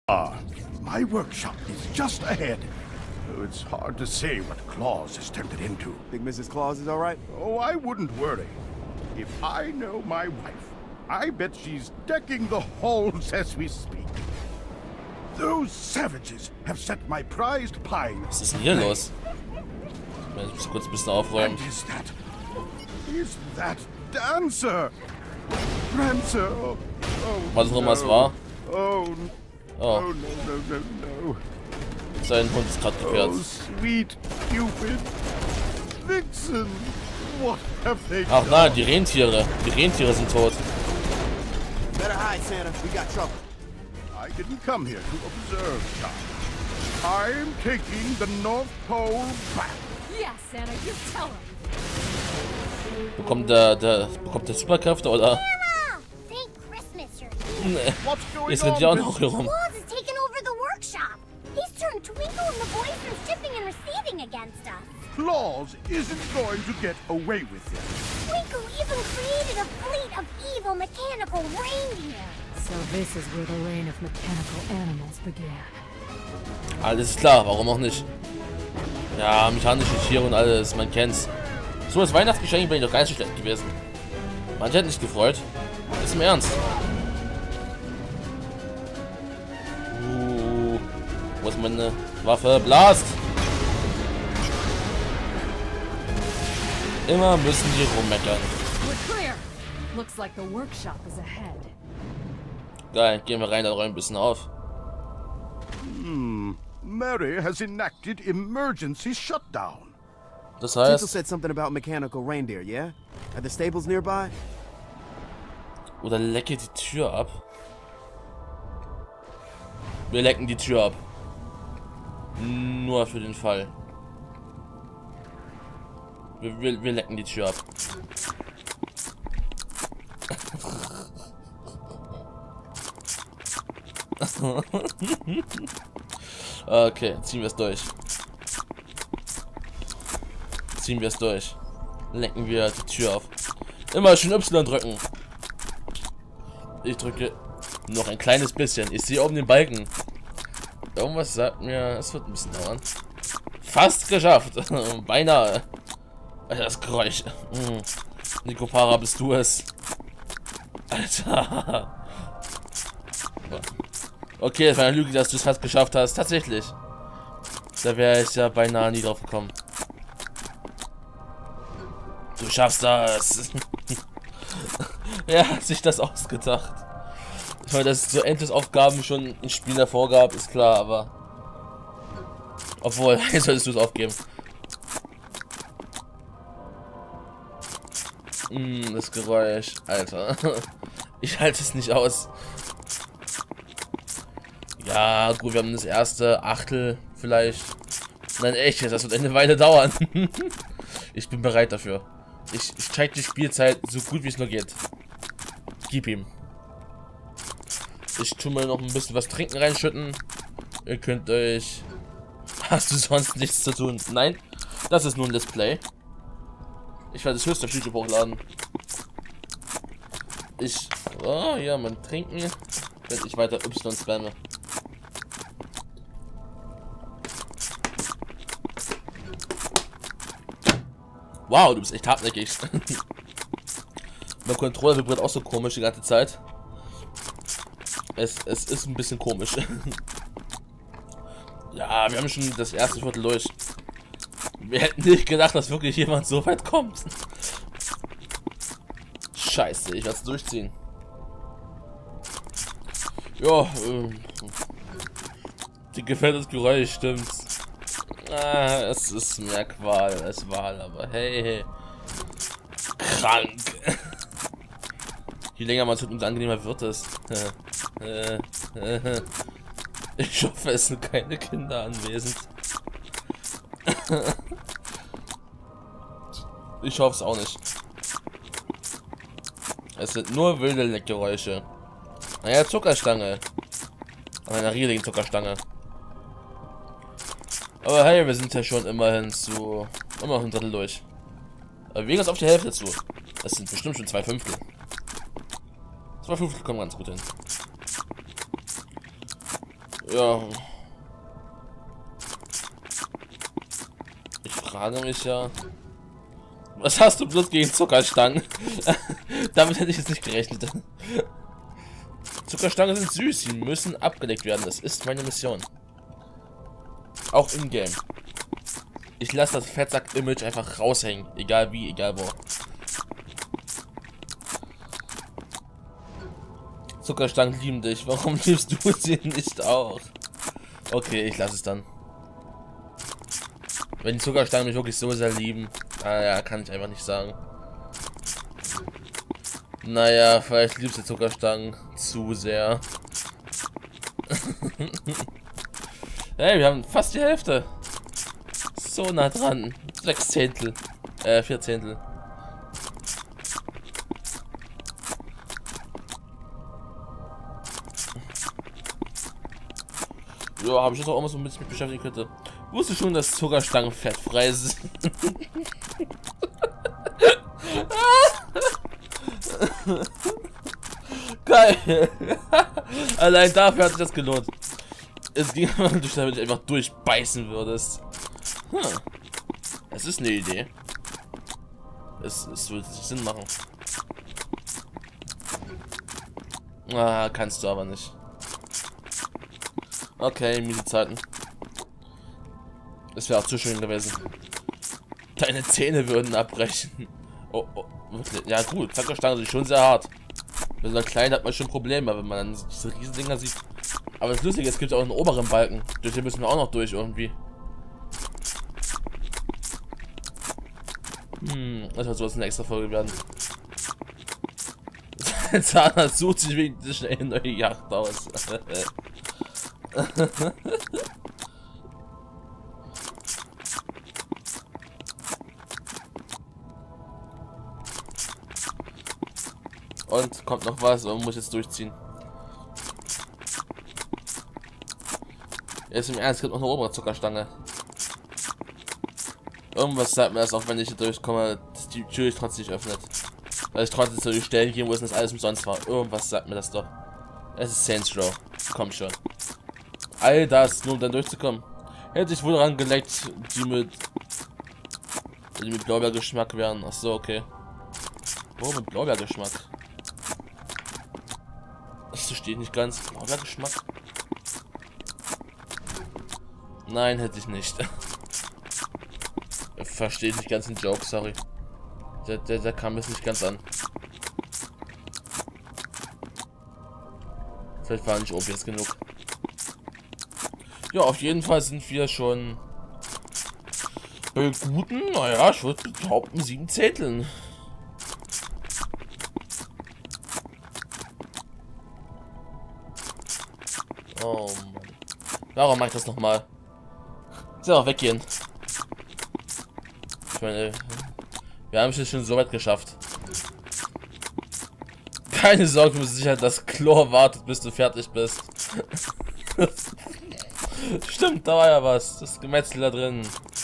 My workshop is just ahead. It's hard to say what Claus is tempted into. Think Mrs. Claus is all right? Oh, I wouldn't worry. If I know my wife, I bet she's decking the halls as we speak. Those savages have set my prized pine. Was ist denn hier los? Ich muss kurz ein bisschen aufräumen. And is that Dancer? Prancer? Was auch immer es war. Oh, Oh, no. sein Hund ist gerade gekehrt. Oh, sweet Cupid. Vixen. What have they Ach done? nein, die Rentiere. Die Rentiere sind tot. Better hide, Santa. We got trouble. I didn't come here to observe, child. I'm taking the North Pole back. Yes, Santa, you tell him. Bekommt der Superkräfte oder? Sarah! Thank Christmas you're here. Nee. What's going Jetzt on? rennt die auch noch hier rum. Claus has taken over the workshop. He's turned Twinkle and the boys from shipping and receiving against us. Claus isn't going to get away with it. Twinkle even created a fleet of evil mechanical reindeer. So this is where the reign of mechanical animals began. Alles klar, warum auch nicht? Ja, mechanische Tiere und alles, man kennt's. So als Weihnachtsgeschenk bin ich doch gar nicht so schlecht gewesen. Man hätte nicht gefreut. Ist im Ernst. Wo ist meine Waffe? Blast! Immer müssen die rummeckern. We're clear. Looks like the workshop is ahead. Geil, gehen wir rein, dann räumen ein bisschen auf. Mary has enacted emergency shutdown. Das Tinsel heißt, said something about mechanical reindeer, yeah? Are the stables nearby? oder lecke die Tür ab. Wir lecken die Tür ab. Nur für den Fall. Wir lecken die Tür ab. Okay, ziehen wir es durch. Ziehen wir es durch. Lecken wir die Tür auf. Immer schön Y drücken. Ich drücke noch ein kleines bisschen. Ich sehe oben den Balken. Irgendwas sagt mir, es wird ein bisschen dauern. Fast geschafft. Beinahe. Alter, das Geräusch. Nico Para, bist du es? Alter. Okay, es war eine Lüge, dass du es fast geschafft hast. Tatsächlich. Da wäre ich ja beinahe nie drauf gekommen. Du schaffst das. Wer hat sich das ausgedacht? Ich meine, dass es so Endless-Aufgaben schon in Spielen davor gab, ist klar, aber... Obwohl, jetzt solltest du es aufgeben. Das Geräusch, Alter. Ich halte es nicht aus. Ja, gut, wir haben das erste Achtel vielleicht. Nein, echt, das wird eine Weile dauern. Ich bin bereit dafür. Ich zeige die Spielzeit so gut wie es nur geht. Gib ihm. Ich tue mal noch ein bisschen was trinken reinschütten. Ihr könnt euch... Hast du sonst nichts zu tun? Nein, das ist nur ein Display. Ich werde es höchst auf YouTube hochladen. Oh ja, mein Trinken. Wenn ich weiter Y spamme. Wow, du bist echt hartnäckig. Mein Controller vibriert auch so komisch die ganze Zeit. Es ist ein bisschen komisch. Ja, wir haben schon das erste Viertel durch. Wir hätten nicht gedacht, dass wirklich jemand so weit kommt. Scheiße, ich werde es durchziehen. Ja, dir gefällt das Geräusch, stimmt's. Es ist mehr Qual als Wahl, aber hey. Krank. Je länger man tut, umso angenehmer wird es. Ich hoffe, es sind keine Kinder anwesend. Ich hoffe es auch nicht. Es sind nur wilde Leckgeräusche. Naja, Zuckerstange. An einer riesigen Zuckerstange. Aber hey, wir sind ja schon immerhin ein Drittel durch. Aber wir gehen jetzt auf die Hälfte zu. Das sind bestimmt schon 2/5. 2/5 kommen ganz gut hin. Ja. Ich frage mich ja. Was hast du bloß gegen Zuckerstangen? Damit hätte ich jetzt nicht gerechnet. Zuckerstangen sind süß, sie müssen abgedeckt werden. Das ist meine Mission. Auch im Game. Ich lasse das Fettsack-Image einfach raushängen. Egal wie, egal wo. Zuckerstangen lieben dich. Warum liebst du sie nicht auch? Okay, ich lasse es dann. Wenn die Zuckerstangen mich wirklich so sehr lieben. Ja, kann ich einfach nicht sagen. Naja, vielleicht liebst du Zuckerstangen zu sehr. Hey, wir haben fast die Hälfte. So nah dran. 6 Zehntel. 4 Zehntel. Ja, habe ich jetzt auch immer so mit beschäftigen könnte. Wusste schon, dass Zuckerstangen fettfrei sind. Geil. Allein dafür hat sich das gelohnt. Es ging einfach durch, damit du einfach durchbeißen würdest. Es ist eine Idee. Es würde Sinn machen. Kannst du aber nicht. Okay, miese Zeiten. Es wäre auch zu schön gewesen. Deine Zähne würden abbrechen. Oh, wirklich? Ja gut, Zuckerstangen sind schon sehr hart. Wenn man klein hat man schon Probleme, wenn man dann diese riesen Dinger sieht. Aber das Lustige ist, es gibt auch einen oberen Balken. Durch den müssen wir auch noch durch irgendwie. Das wird sowas eine extra Folge werden. Zahnarzt sucht sich wegen der schnell eine neue Yacht aus. Und kommt noch was und muss jetzt durchziehen. Jetzt im Ernst, gibt noch eine obere Zuckerstange. Irgendwas sagt mir das, auch wenn ich hier durchkomme, dass die Tür sich trotzdem nicht öffnet. Weil ich trotzdem zu den Stellen gehen, wo es das alles umsonst war. Irgendwas sagt mir das doch. Es ist Saints Row. Komm schon. All das, nur um dann durchzukommen. Hätte ich wohl daran geleckt, die mit Blaubeergeschmack wären. Ach so, okay. Oh, mit Blaubeergeschmack. Das verstehe ich nicht ganz. Blaubeergeschmack? Nein, hätte ich nicht. Verstehe ich nicht ganz den Joke, sorry. Der kam jetzt nicht ganz an. Vielleicht war nicht obvious genug. Ja, auf jeden Fall sind wir schon bei guten, naja, ich würde behaupten, 7 Zehnteln. Oh Mann. Warum mache ich das nochmal? So, weggehen. Ich meine, wir haben es schon so weit geschafft. Keine Sorge, du musst sicher, dass Chlor wartet, bis du fertig bist. Stimmt, da war ja was. Das Gemetzel da drin.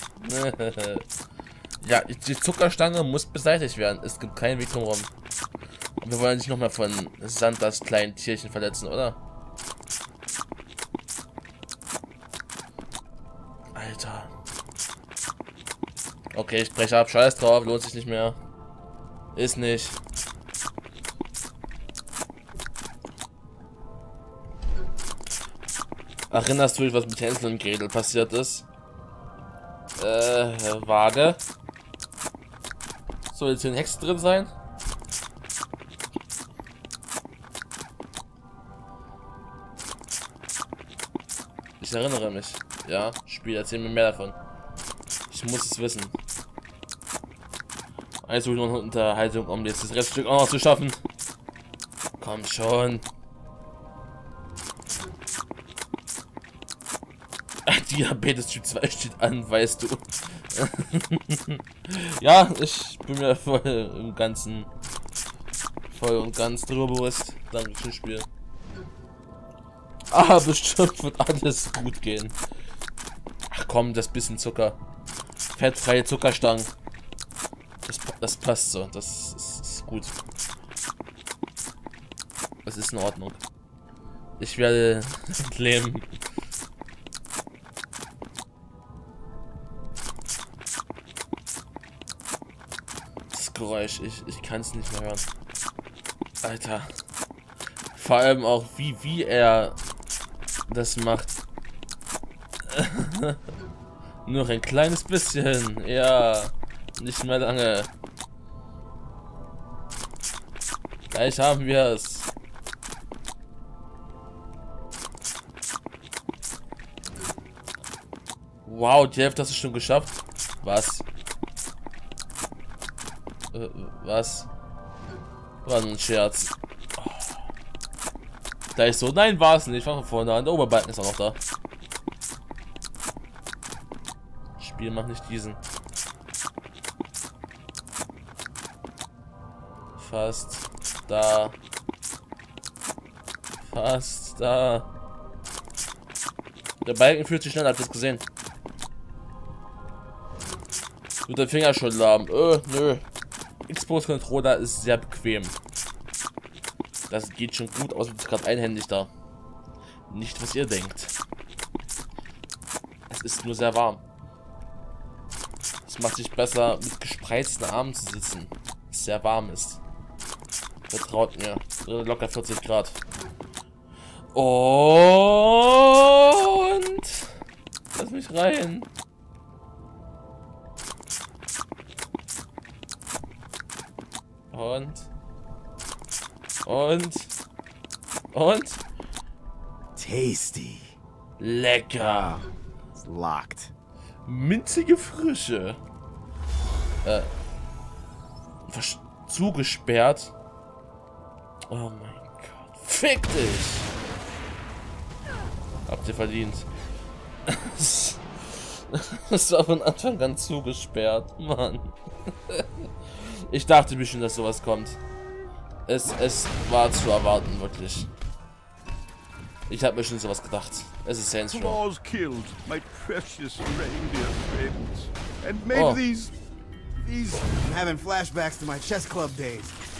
Ja, die Zuckerstange muss beseitigt werden. Es gibt keinen Weg drumherum. Und wir wollen nicht noch mal von Santas kleinen Tierchen verletzen, oder? Alter. Okay, ich breche ab. Scheiß drauf. Lohnt sich nicht mehr. Ist nicht. Erinnerst du dich, was mit Hänsel und Gretel passiert ist? Vage. Soll jetzt hier ein Hex drin sein? Ich erinnere mich. Ja, Spiel, erzähl mir mehr davon. Ich muss es wissen. Also noch eine Unterhaltung, um jetzt das Reststück auch noch zu schaffen. Komm schon. Diabetes Typ 2 steht an, weißt du. Ja, ich bin mir voll und ganz drüber bewusst. Danke fürs Spiel. Ah, bestimmt wird alles gut gehen. Ach komm, das bisschen Zucker. Fettfreie Zuckerstangen. Das passt so. Das ist gut. Das ist in Ordnung. Ich werde leben. Geräusch. Ich kann es nicht mehr hören. Alter. Vor allem auch, wie er das macht. Nur ein kleines bisschen. Ja. Nicht mehr lange. Gleich haben wir es. Wow, die Hälfte hast du schon geschafft. Was? Was? War ein Scherz. Oh. Gleich so. Nein, war es nicht. Ich fange von vorne an. Der Oberbalken ist auch noch da. Spiel macht nicht diesen. Fast da. Fast da. Der Balken fühlt sich schneller, habt ihr das gesehen? Wird der Finger schon lahm. Nö. Xbox Controller ist sehr bequem. Das geht schon gut aus, ist gerade einhändig da. Nicht, was ihr denkt. Es ist nur sehr warm. Es macht sich besser, mit gespreizten Armen zu sitzen. Es sehr warm ist. Vertraut mir. Locker 40 Grad. Und lass mich rein. Und Tasty. lecker. It's locked. Minzige Frische. Zugesperrt. Oh mein Gott. Fick dich. Habt ihr verdient. Das war von Anfang an zugesperrt. Mann. Ich dachte mir schon, dass sowas kommt. Es war zu erwarten, wirklich. Ich habe mir schon sowas gedacht. Es ist Saints Row. Claws killed my precious reindeer friends and made these. I'm having flashbacks to my chess club days.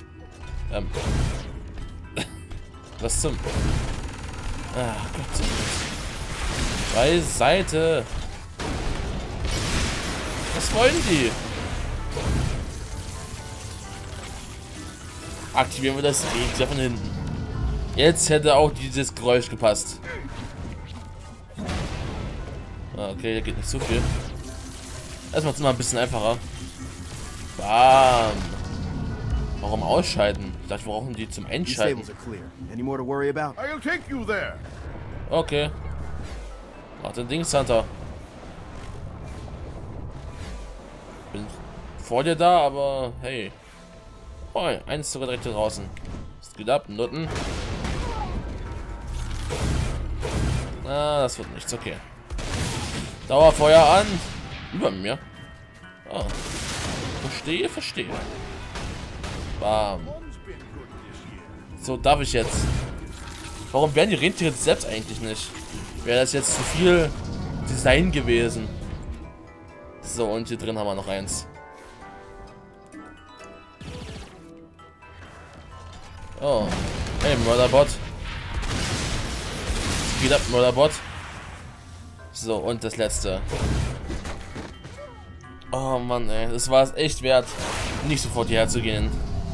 Was zum... Ah, Gott sei Dank. Beiseite. Was wollen die? Aktivieren wir das Rätsel von hinten. Jetzt hätte auch dieses Geräusch gepasst. Okay, da geht nicht so viel. Das macht es mal ein bisschen einfacher. Bam. Warum ausschalten? Ich dachte, wir brauchen die zum Einschalten. I'll take you there. Okay. Mach den Dings, Hunter. Bin vor dir da, aber hey. Oh, eins sogar direkt hier draußen. Was geht ab? Nutten. Ah, das wird nichts. Okay. Dauerfeuer an. Über mir. Oh. Verstehe. Bam. So, darf ich jetzt. Warum werden die Rentiere selbst eigentlich nicht? Wäre das jetzt zu viel Design gewesen. So, und hier drin haben wir noch eins. Oh. Hey, Mörderbot. Speed up, Mörderbot. So, und das letzte. Oh Mann, ey. Das war es echt wert, nicht sofort hierher zu gehen.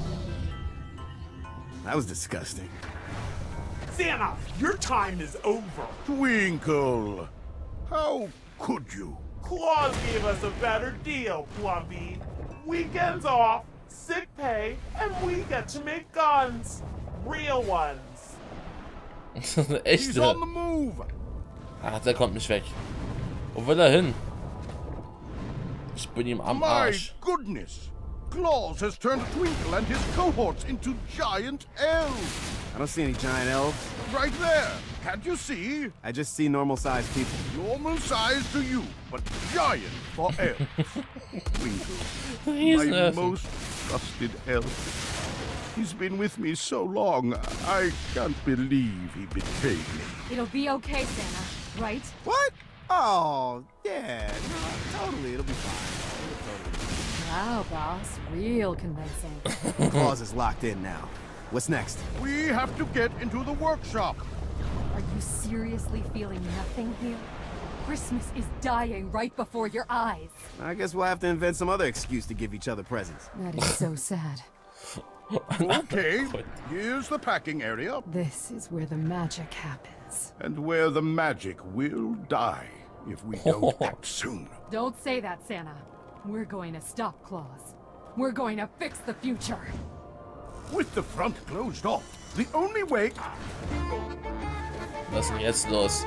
That was disgusting. Santa, your time is over. Twinkle. How could you? Claus gave us a better deal, Plumpy. Weekends off, sick pay, and we get to make guns. Real ones. He's on the move. Ach, der kommt nicht weg. Wo will er hin? Ich bin ihm am My Arsch. goodness. Claus has turned Twinkle and his cohorts into giant elves. I don't see any giant elves. Right there. Can't you see? I just see normal-sized people. Normal size to you, but giant for elves. Twinkle, my Riesenelfen. most trusted elf. He's been with me so long, I can't believe he betrayed me. It'll be okay, Santa, right? What? Oh, yeah. No, totally. It'll be fine. Wow, boss. Real convincing. Claus is locked in now. What's next? We have to get into the workshop. Are you seriously feeling nothing here? Christmas is dying right before your eyes. I guess we'll have to invent some other excuse to give each other presents. That is so sad. Okay, here's the packing area, This is where the magic happens. and where the magic will die if we don't act soon. Don't say that, Santa. We're going to stop Claus. We're going to fix the future. With the front closed off, the only way... Was ist denn jetzt los?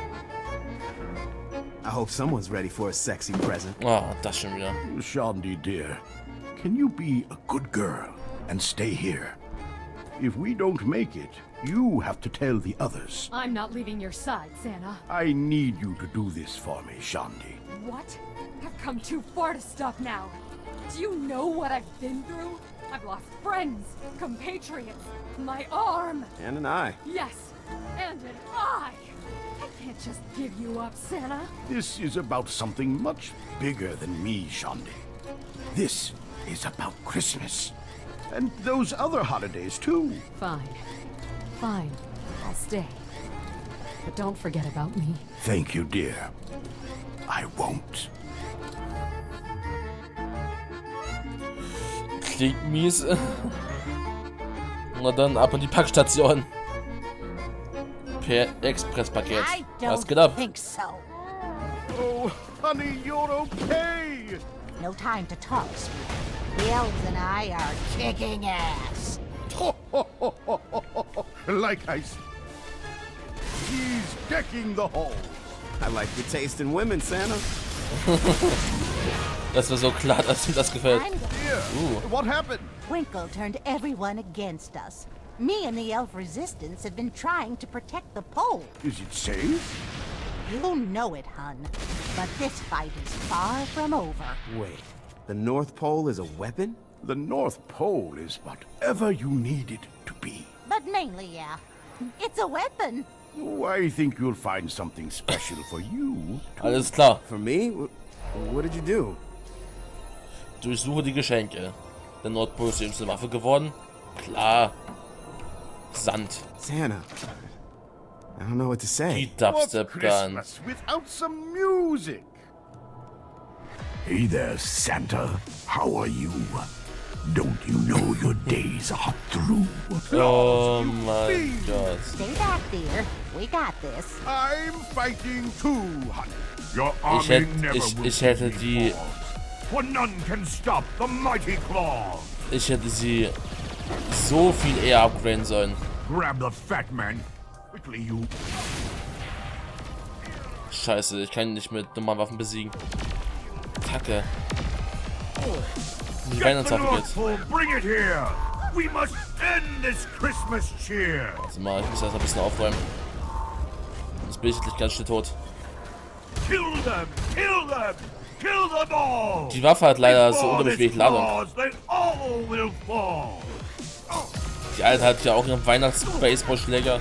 I hope someone's ready for a sexy present. Ah, das schon wieder. Shandi, dear, can you be a good girl and stay here? If we don't make it, you have to tell the others. I'm not leaving your side, Santa. I need you to do this for me, Shandi. What? I've come too far to stop now. Do you know what I've been through? I've lost friends, compatriots, my arm. And an eye. Yes, and an eye. I can't just give you up, Santa. This is about something much bigger than me, Shandi. This is about Christmas. And those other holidays, too. Fine. Fine. I'll stay. But don't forget about me. Thank you, dear. I won't. Klingt mies. Na dann ab in die Packstation. Per Expresspaket. I Was don't geht ab? think so. Oh, honey, you're okay. No time to talk, sweetie. The elves and I are kicking ass. Like I said, he's decking the hall. I like your taste in women, Santa. Das war so klar, dass mir das gefällt. I'm going. Dear, what happened? Twinkle turned everyone against us. Me and the elf resistance have been trying to protect the pole. Is it safe? You know it, hun. But this fight is far from over. Wait, the North Pole is a weapon? The North Pole is whatever you need it to be. But mainly, yeah. It's a weapon. Oh, I think you'll find something special for you. Alles klar. For me? What did you do? Durchsuche die Geschenke. Der Nordpol ist jüngste Waffe geworden. Klar. Sand. Santa. I don't know what to say. Die What's Dubstep Gun. Christmas without some music? Hey there, Santa. How are you? Don't you know your days are through? Oh You mein fiend. Gott. Stay back, dear. We got this. I'm fighting too, honey. Your Ich army hätte, never will ich hätte be die, fought, for none can stop the mighty claw. ich hätte sie so viel eher upgraden sollen. Grab the fat man. Quickly, you. Scheiße, ich kann ihn nicht mit normalen Waffen besiegen. Kacke. Die Get the Weihnachtswaffe North geht. Pole, bring it here. We must end this Christmas cheer. Warte mal, ich muss erst mal ein bisschen aufräumen. Sonst bin ich gleich ganz schnell tot. Kill them! Kill them! Kill them all! Die Waffe hat leider so Before unglaublich this wenig Ladung. claws, they all will fall. Die Alte hat ja auch ihren Weihnachts-Baseballschläger.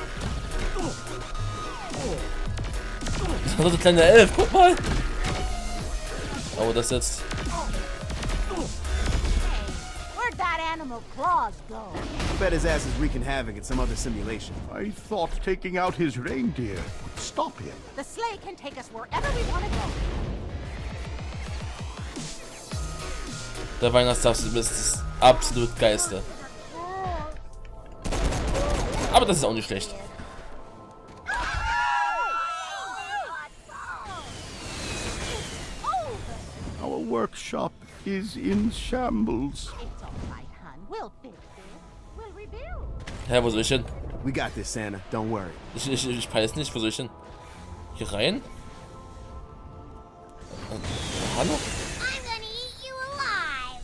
Das ist ein kleiner Elf, guck mal! Oh, das jetzt. Where'd that animal Claus go? I bet his ass is wreaking havoc in some other simulation. I thought taking out his reindeer would stop him. The sleigh can take us wherever we want to go. Der Weihnachtstag ist das absolut geilste. Aber das ist auch nicht schlecht. Our workshop is in shambles. It's all right, hun. We'll fix this. We'll rebuild. Hä, wo soll ich hin? We got this, Santa. Don't worry. Ich weiß nicht, wo soll ich hin? Hier rein? Hallo? I'm gonna eat you alive.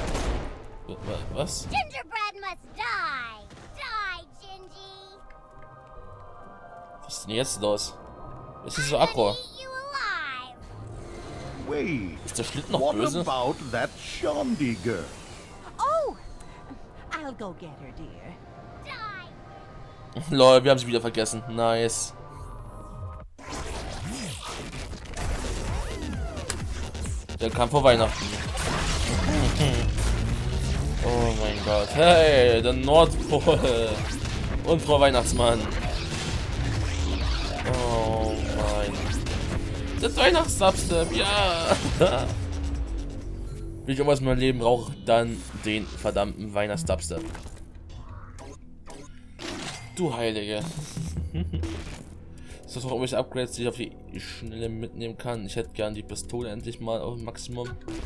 Was? Gingerbread must die. Die, Gingy. Was ist denn jetzt los? Es ist so aggro. Eat you alive. Wait, Ist der Schlitten noch what böse? about that Shandi girl? Oh, I'll go get her, dear. Die. Lol, wir haben sie wieder vergessen. Nice. Der kam vor Weihnachten. Oh mein Gott. Hey, der Nordpol. Und Frau Weihnachtsmann. Oh mein Das Weihnachts-Dubstep, ja! Wenn ich irgendwas in meinem Leben brauche, dann den verdammten Weihnachts-Dubstep. Du Heilige. Ist das noch irgendwelche Upgrades, die ich auf die Schnelle mitnehmen kann? Ich hätte gern die Pistole endlich mal auf Maximum.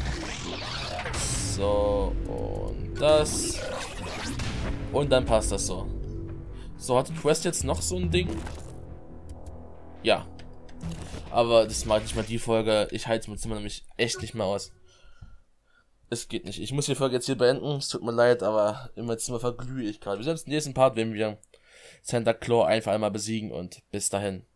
So, und das. Und dann passt das so. So, hat die Quest jetzt noch so ein Ding? Ja. Aber das macht nicht mal die Folge. Ich halte es mit Zimmer nämlich echt nicht mehr aus. Es geht nicht. Ich muss die Folge jetzt hier beenden. Es tut mir leid, aber in meinem Zimmer verglühe ich gerade. Wir sehen uns im nächsten Part, wenn wir Santa Claus einfach einmal besiegen und bis dahin.